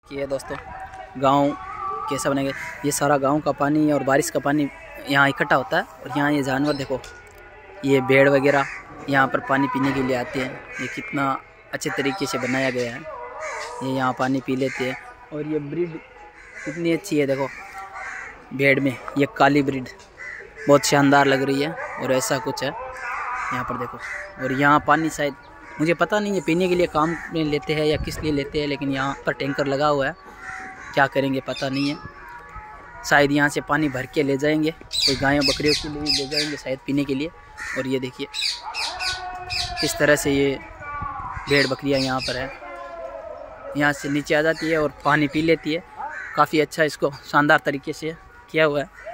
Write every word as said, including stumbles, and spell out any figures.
ये दोस्तों गांव कैसा बनेगा। ये सारा गांव का पानी और बारिश का पानी यहाँ इकट्ठा होता है और यहाँ ये जानवर देखो, ये भेड़ वगैरह यहाँ पर पानी पीने के लिए आते हैं। ये कितना अच्छे तरीके से बनाया गया है, ये यहाँ पानी पी लेते हैं। और ये ब्रीड कितनी अच्छी है देखो, भेड़ में ये काली ब्रीड बहुत शानदार लग रही है और ऐसा कुछ है यहाँ पर देखो। और यहाँ पानी शायद मुझे पता नहीं है पीने के लिए काम में लेते हैं या किस लिए लेते हैं, लेकिन यहाँ पर टैंकर लगा हुआ है, क्या करेंगे पता नहीं है। शायद यहाँ से पानी भर के ले जाएंगे, कोई गायों बकरियों के लिए ले जाएंगे शायद पीने के लिए। और ये देखिए किस तरह से ये भेड़ बकरियाँ यहाँ पर है, यहाँ से नीचे आ जाती है और पानी पी लेती है। काफ़ी अच्छा इसको शानदार तरीके से किया हुआ है।